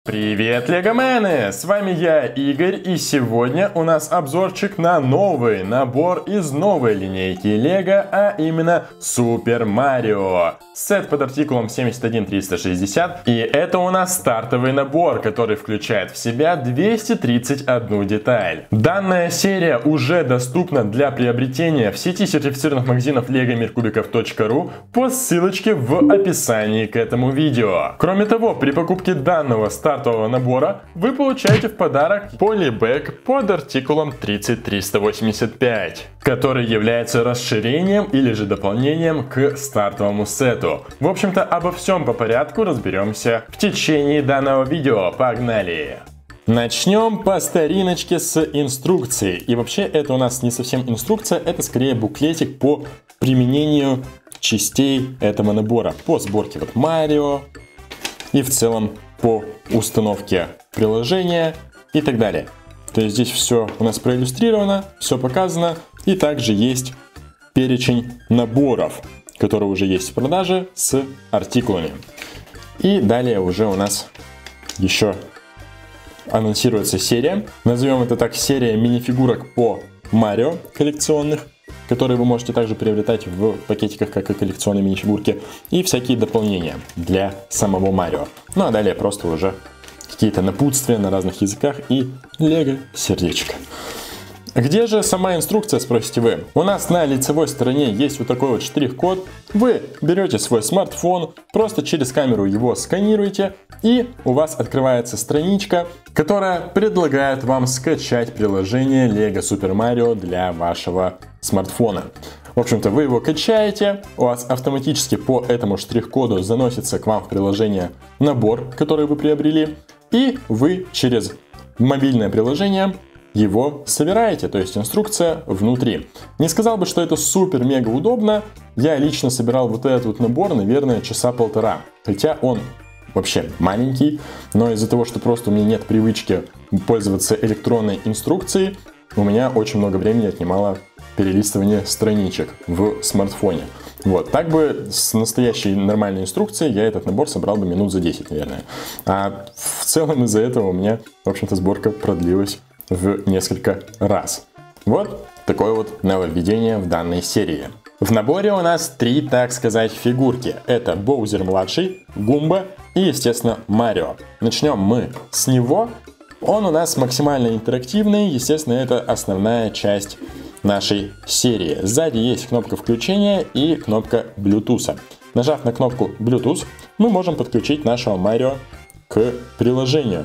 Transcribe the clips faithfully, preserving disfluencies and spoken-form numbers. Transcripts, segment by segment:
Привет, легомены! С вами я, Игорь, и сегодня у нас обзорчик на новый набор из новой линейки Лего, а именно Супер Марио. Сет под артикулом семьдесят один триста шестьдесят, и это у нас стартовый набор, который включает в себя двести тридцать одну деталь. Данная серия уже доступна для приобретения в сети сертифицированных магазинов лего мир кубиков точка ру по ссылочке в описании к этому видео. Кроме того, при покупке данного стартового стартового набора вы получаете в подарок полибэг под артикулом тридцать триста восемьдесят пять, который является расширением или же дополнением к стартовому сету. В общем-то, обо всем по порядку разберемся в течение данного видео. Погнали! Начнем по стариночке с инструкции. И вообще это у нас не совсем инструкция, это скорее буклетик по применению частей этого набора. По сборке вот Марио и в целом по установке приложения и так далее. То есть здесь все у нас проиллюстрировано, все показано. И также есть перечень наборов, которые уже есть в продаже с артикулами. И далее уже у нас еще анонсируется серия. Назовем это так: серия мини-фигурок по Марио коллекционных, которые вы можете также приобретать в пакетиках, как и коллекционные мини-фигурки, и всякие дополнения для самого Марио. Ну а далее просто уже какие-то напутствия на разных языках и лего сердечко. Где же сама инструкция, спросите вы? У нас на лицевой стороне есть вот такой вот штрих-код. Вы берете свой смартфон, просто через камеру его сканируете, и у вас открывается страничка, которая предлагает вам скачать приложение Lego Super Mario для вашего смартфона. В общем-то, вы его качаете, у вас автоматически по этому штрих-коду заносится к вам в приложение набор, который вы приобрели, и вы через мобильное приложение его собираете, то есть инструкция внутри. Не сказал бы, что это супер-мега удобно. Я лично собирал вот этот вот набор, наверное, часа полтора. Хотя он вообще маленький, но из-за того, что просто у меня нет привычки пользоваться электронной инструкцией, у меня очень много времени отнимало перелистывание страничек в смартфоне. Вот, так бы с настоящей нормальной инструкцией я этот набор собрал бы минут за десять, наверное. А в целом из-за этого у меня, в общем-то, сборка продлилась в несколько раз. Вот такое вот нововведение в данной серии. В наборе у нас три, так сказать, фигурки. Это Боузер-младший, Гумба и, естественно, Марио. Начнем мы с него. Он у нас максимально интерактивный, естественно, это основная часть нашей серии. Сзади есть кнопка включения и кнопка Bluetooth. Нажав на кнопку Bluetooth, мы можем подключить нашего Марио к приложению.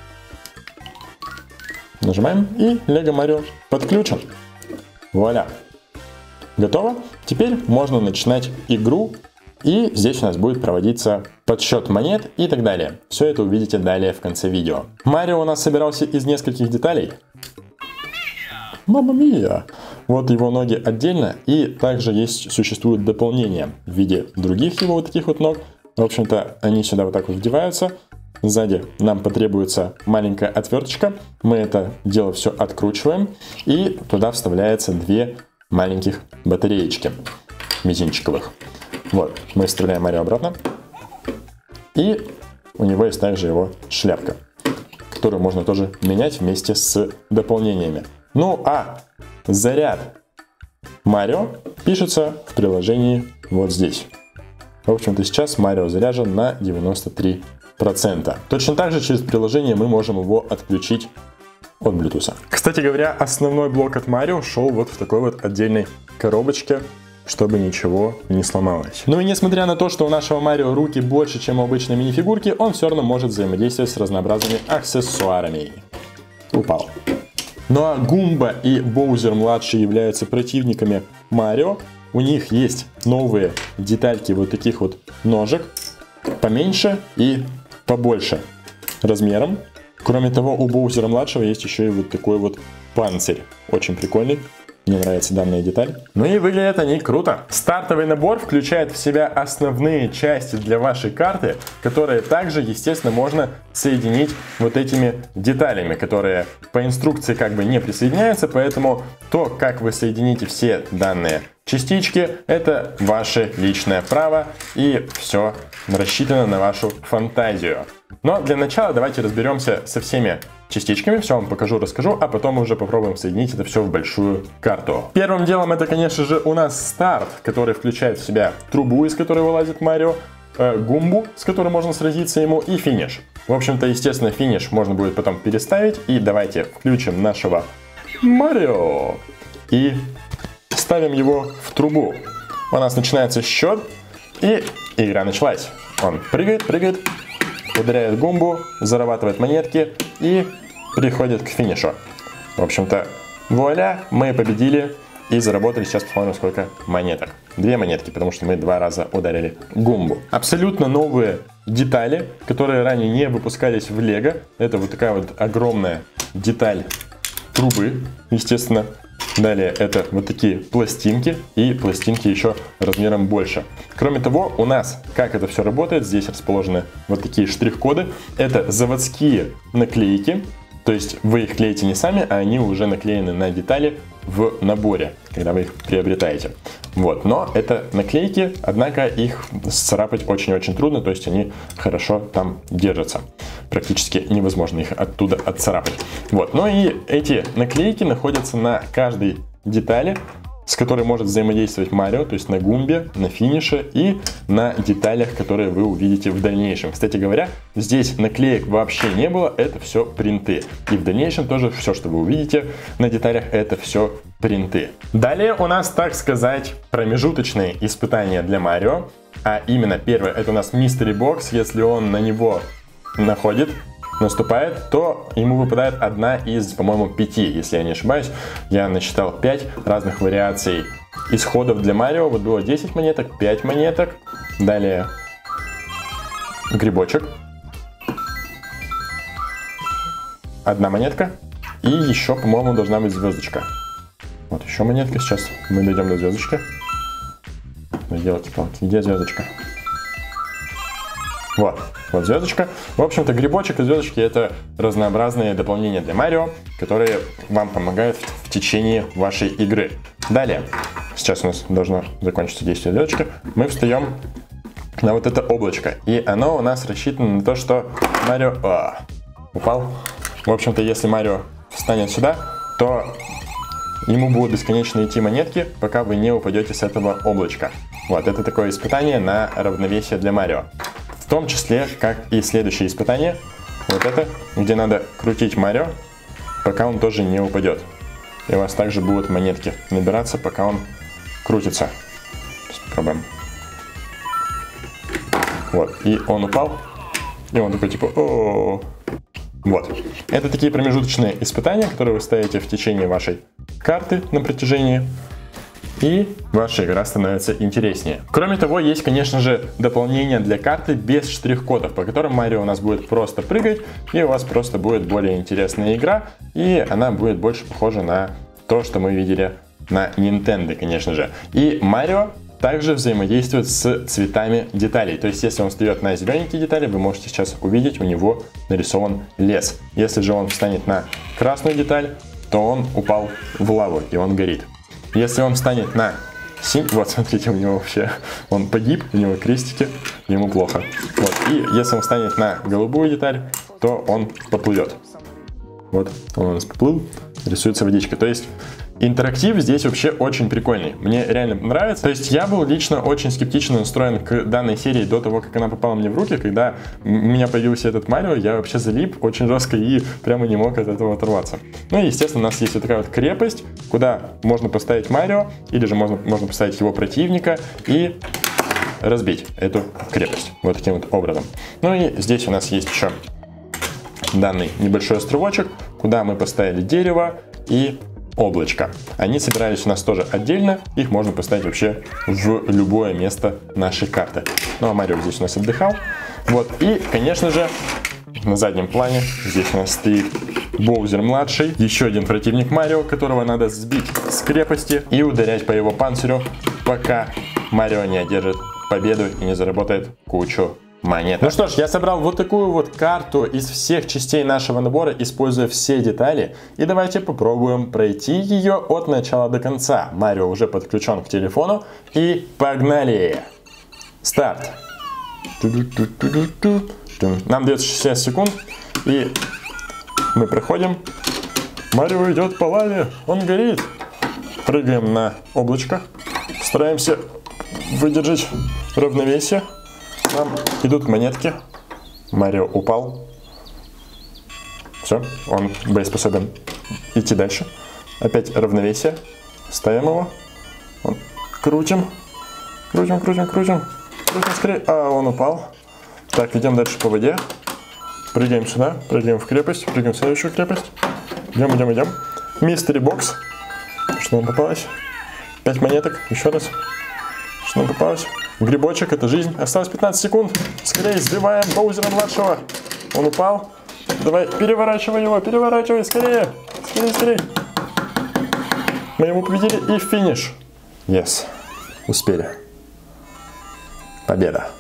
Нажимаем, и Lego Mario подключен. Вуаля! Готово? Теперь можно начинать игру, и здесь у нас будет проводиться подсчет монет и так далее. Все это увидите далее в конце видео. Марио у нас собирался из нескольких деталей. Мамма мия! Вот его ноги отдельно, и также есть, существует дополнение в виде других его вот таких вот ног. В общем-то, они сюда вот так вот вдеваются. Сзади нам потребуется маленькая отверточка. Мы это дело все откручиваем, и туда вставляется две маленьких батареечки мизинчиковых. Вот, мы вставляем Марио обратно. И у него есть также его шляпка, которую можно тоже менять вместе с дополнениями. Ну а заряд Марио пишется в приложении вот здесь. В общем-то, сейчас Марио заряжен на девяносто три процента. Точно так же через приложение мы можем его отключить от Bluetooth. Кстати говоря, основной блок от Марио шел вот в такой вот отдельной коробочке, чтобы ничего не сломалось. Ну и несмотря на то, что у нашего Марио руки больше, чем у обычной минифигурки, он все равно может взаимодействовать с разнообразными аксессуарами. Упал. Ну а Гумба и Боузер-младший являются противниками Марио. У них есть новые детальки вот таких вот ножек, поменьше и побольше размером. Кроме того, у Боузера-младшего есть еще и вот такой вот панцирь. Очень прикольный. Мне нравится данная деталь. Ну и выглядят они круто. Стартовый набор включает в себя основные части для вашей карты, которые также, естественно, можно соединить вот этими деталями, которые по инструкции как бы не присоединяются, поэтому то, как вы соедините все данные частички, это ваше личное право, и все рассчитано на вашу фантазию. Но для начала давайте разберемся со всеми частичками, все вам покажу, расскажу, а потом уже попробуем соединить это все в большую карту. Первым делом это, конечно же, у нас старт, который включает в себя трубу, из которой вылазит Марио, э, гумбу, с которой можно сразиться ему, и финиш. В общем-то, естественно, финиш можно будет потом переставить, и давайте включим нашего Марио и ставим его в трубу. У нас начинается счет, и игра началась. Он прыгает, прыгает, ударяет гумбу, зарабатывает монетки и приходит к финишу. В общем-то, вуаля, мы победили и заработали. Сейчас посмотрим, сколько монеток. Две монетки, потому что мы два раза ударили гумбу. Абсолютно новые детали, которые ранее не выпускались в Лего. Это вот такая вот огромная деталь трубы, естественно. Далее это вот такие пластинки, и пластинки еще размером больше. Кроме того, у нас, как это все работает, здесь расположены вот такие штрих-коды. Это заводские наклейки, то есть вы их клеите не сами, а они уже наклеены на детали в наборе, когда вы их приобретаете. Вот, но это наклейки, однако их сцарапать очень-очень трудно, то есть они хорошо там держатся. Практически невозможно их оттуда отцарапать. Вот, ну и эти наклейки находятся на каждой детали, с которой может взаимодействовать Марио, то есть на гумбе, на финише и на деталях, которые вы увидите в дальнейшем. Кстати говоря, здесь наклеек вообще не было, это все принты. И в дальнейшем тоже все, что вы увидите на деталях, это все принты. Далее у нас, так сказать, промежуточные испытания для Марио. А именно первое, это у нас Mystery Box. Если он на него находит, наступает, то ему выпадает одна из, по-моему, пяти, если я не ошибаюсь. Я насчитал пять разных вариаций исходов для Марио. Вот было десять монеток, пять монеток. Далее грибочек. Одна монетка. И еще, по-моему, должна быть звездочка. Вот еще монетка. Сейчас мы дойдем до звездочки. Елки-палки, где звездочка? Вот, вот звездочка. В общем-то, грибочек и звездочки — это разнообразные дополнения для Марио, которые вам помогают в, в течение вашей игры. Далее, сейчас у нас должно закончиться действие звездочки. Мы встаем на вот это облачко, и оно у нас рассчитано на то, что Марио... О, упал. В общем-то, если Марио встанет сюда, то ему будут бесконечно идти монетки, пока вы не упадете с этого облачка. Вот, это такое испытание на равновесие для Марио. В том числе, как и следующее испытание, вот это, где надо крутить Марио, пока он тоже не упадет. И у вас также будут монетки набираться, пока он крутится. Сейчас попробуем. Вот, и он упал, и он такой типа о-о-о. Вот. Это такие промежуточные испытания, которые вы ставите в течение вашей карты на протяжении, и ваша игра становится интереснее. Кроме того, есть, конечно же, дополнение для карты без штрих-кодов, по которым Марио у нас будет просто прыгать, и у вас просто будет более интересная игра, и она будет больше похожа на то, что мы видели на Nintendo, конечно же. И Марио также взаимодействует с цветами деталей. То есть, если он встает на зелененькие детали, вы можете сейчас увидеть, у него нарисован лес. Если же он встанет на красную деталь, то он упал в лаву, и он горит. Если он встанет на синий, вот смотрите, у него вообще, он погиб, у него крестики, ему плохо. Вот. И если он встанет на голубую деталь, то он поплывет. Вот, он у нас поплыл, рисуется водичка. То есть интерактив здесь вообще очень прикольный. Мне реально нравится. То есть я был лично очень скептично настроен к данной серии до того, как она попала мне в руки. Когда у меня появился этот Марио, я вообще залип очень жестко и прямо не мог от этого оторваться. Ну и, естественно, у нас есть вот такая вот крепость, куда можно поставить Марио, или же можно, можно поставить его противника и разбить эту крепость. Вот таким вот образом. Ну и здесь у нас есть еще данный небольшой островочек, куда мы поставили дерево и облачко. Они собирались у нас тоже отдельно, их можно поставить вообще в любое место нашей карты. Ну а Марио здесь у нас отдыхал. Вот, и, конечно же, на заднем плане здесь у нас стоит Боузер-младший, еще один противник Марио, которого надо сбить с крепости и ударять по его панцирю, пока Марио не одержит победу и не заработает кучу монет. Ну что ж, я собрал вот такую вот карту из всех частей нашего набора, используя все детали. И давайте попробуем пройти ее от начала до конца. Марио уже подключен к телефону. И погнали! Старт! Нам дается шестьдесят секунд, и мы проходим. Марио идет по лаве, он горит. Прыгаем на облачко, стараемся выдержать равновесие. Нам идут монетки. Марио упал. Все, он боеспособен идти дальше. Опять равновесие. Ставим его. Он. Крутим. Крутим, крутим, крутим. Крутим скорее. А, он упал. Так, идем дальше по воде. Прыгаем сюда. Прыгаем в крепость. Прыгаем в следующую крепость. Идем, идем, идем. Мистери бокс. Что нам попалось? Пять монеток. Еще раз. Что нам попалось? Грибочек, это жизнь. Осталось пятнадцать секунд. Скорее сбиваем Боузера-младшего. Он упал. Давай, переворачивай его, переворачивай, скорее. Скорее, скорее. Мы его победили и финиш. Yes. Успели. Победа.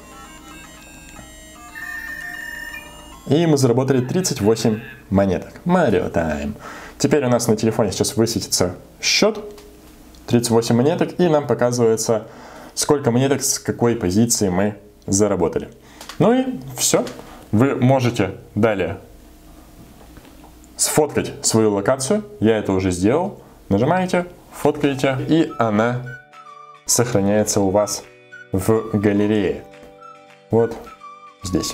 И мы заработали тридцать восемь монеток. Марио Тайм. Теперь у нас на телефоне сейчас высветится счет. тридцать восемь монеток. И нам показывается, сколько монеток с какой позиции мы заработали. Ну и все. Вы можете далее сфоткать свою локацию. Я это уже сделал. Нажимаете, фоткаете, и она сохраняется у вас в галерее. Вот здесь.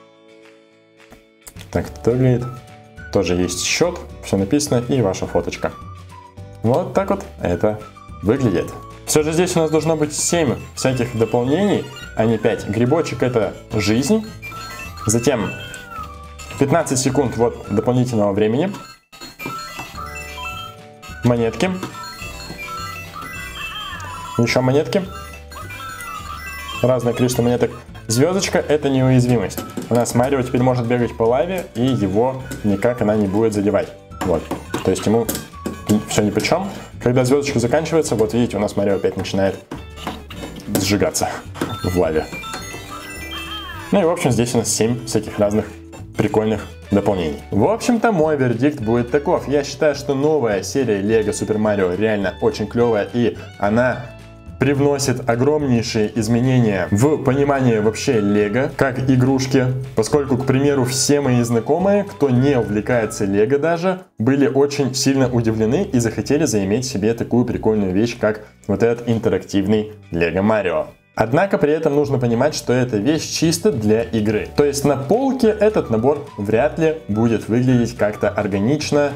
Так это выглядит. Тоже есть счет, все написано, и ваша фоточка. Вот так вот это выглядит. Все же здесь у нас должно быть семь всяких дополнений, а не пять. Грибочек — это жизнь. Затем пятнадцать секунд вот дополнительного времени. Монетки. Еще монетки. Разное количество монеток. Звездочка — это неуязвимость. У нас Марио теперь может бегать по лаве, и его никак она не будет задевать. Вот. То есть ему все ни по чем. Когда звездочка заканчивается, вот видите, у нас Марио опять начинает сжигаться в лаве. Ну и в общем здесь у нас семь всяких разных прикольных дополнений. В общем-то мой вердикт будет таков. Я считаю, что новая серия Lego Super Mario реально очень клевая, и она привносит огромнейшие изменения в понимание вообще Лего как игрушки, поскольку, к примеру, все мои знакомые, кто не увлекается Лего даже, были очень сильно удивлены и захотели заиметь себе такую прикольную вещь, как вот этот интерактивный Lego Mario. Однако при этом нужно понимать, что эта вещь чисто для игры. То есть на полке этот набор вряд ли будет выглядеть как-то органично.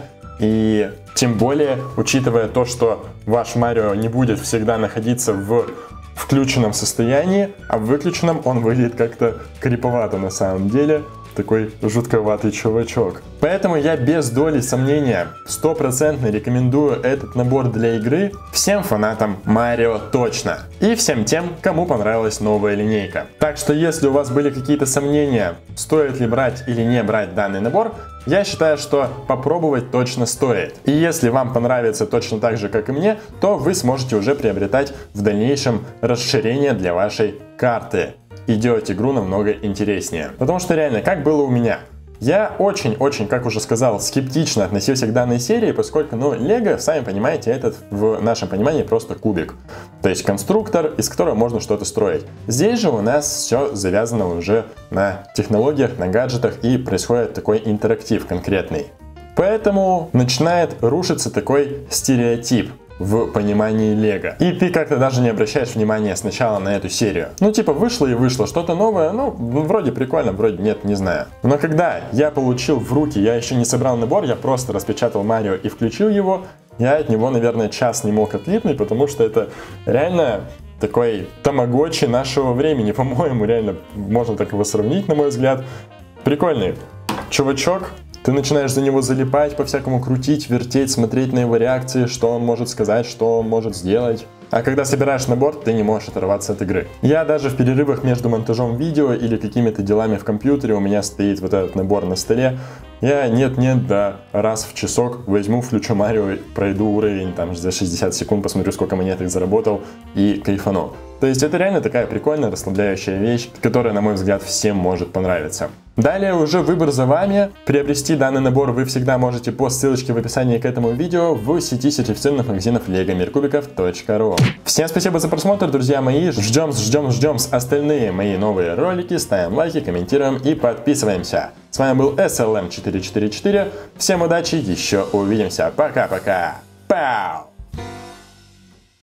И тем более, учитывая то, что ваш Марио не будет всегда находиться в включенном состоянии, а в выключенном он выглядит как-то криповато на самом деле. Такой жутковатый чувачок. Поэтому я без доли сомнения стопроцентно рекомендую этот набор для игры всем фанатам Марио точно. И всем тем, кому понравилась новая линейка. Так что если у вас были какие-то сомнения, стоит ли брать или не брать данный набор, я считаю, что попробовать точно стоит. И если вам понравится точно так же, как и мне, то вы сможете уже приобретать в дальнейшем расширение для вашей карты. И делать игру намного интереснее. Потому что реально, как было у меня? Я очень-очень, как уже сказал, скептично относился к данной серии, поскольку, ну, Лего, сами понимаете, этот в нашем понимании просто кубик. То есть конструктор, из которого можно что-то строить. Здесь же у нас все завязано уже на технологиях, на гаджетах, и происходит такой интерактив конкретный. Поэтому начинает рушиться такой стереотип в понимании Лего. И ты как-то даже не обращаешь внимания сначала на эту серию. Ну, типа, вышло и вышло, что-то новое, ну, вроде прикольно, вроде нет, не знаю. Но когда я получил в руки, я еще не собрал набор, я просто распечатал Марио и включил его, я от него, наверное, час не мог отлипнуть, потому что это реально такой тамагочи нашего времени, по-моему, реально можно так его сравнить, на мой взгляд. Прикольный чувачок. Ты начинаешь за него залипать, по-всякому крутить, вертеть, смотреть на его реакции, что он может сказать, что он может сделать. А когда собираешь набор, ты не можешь оторваться от игры. Я даже в перерывах между монтажом видео или какими-то делами в компьютере, у меня стоит вот этот набор на столе, Я нет-нет, да раз в часок возьму, включу Марио, пройду уровень там за шестьдесят секунд, посмотрю, сколько монеток заработал и кайфану. То есть это реально такая прикольная, расслабляющая вещь, которая, на мой взгляд, всем может понравиться. Далее уже выбор за вами. Приобрести данный набор вы всегда можете по ссылочке в описании к этому видео в сети сертифицированных магазинов лего мир кубиков точка ру. Всем спасибо за просмотр, друзья мои. Ждем, ждем, ждем остальные мои новые ролики. Ставим лайки, комментируем и подписываемся. С вами был эс эл эм четыреста четыре четыре. Всем удачи, еще увидимся. Пока-пока. Пау!